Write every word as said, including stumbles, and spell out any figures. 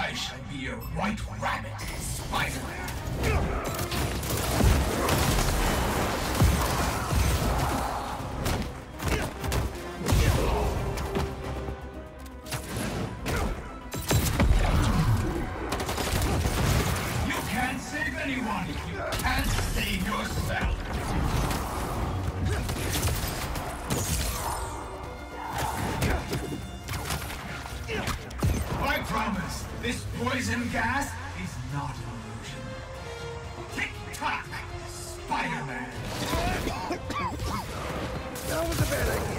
I shall be your white rabbit, Spider-Man. You can't save anyone if you can't save yourself. I promise, this poison gas is not an illusion. Tick-tock, Spider-Man! That was a bad idea.